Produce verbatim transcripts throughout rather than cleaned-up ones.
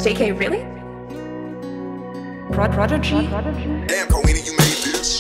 J K, really? Prod Prodigy? Damn, Koena, you made this.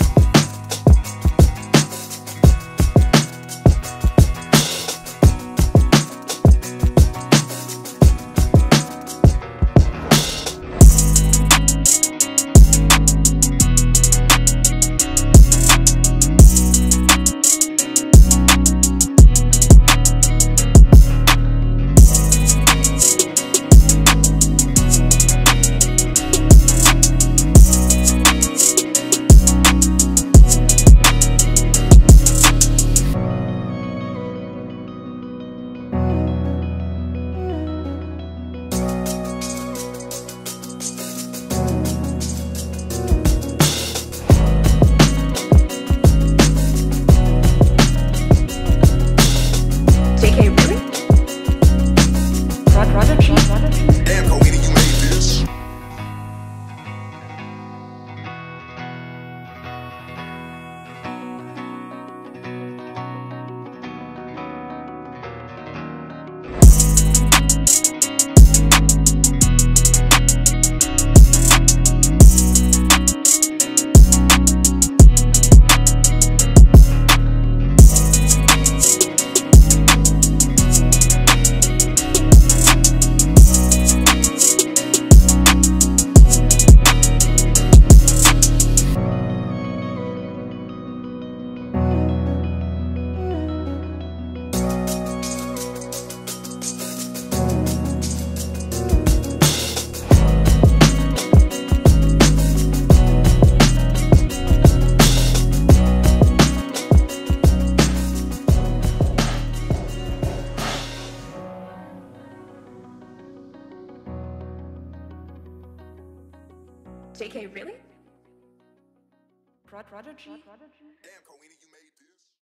J K, really? Prod Prodigy? Damn, Koena, you made this. J K, really? Prod Prodigy? Damn, Koena, you made this.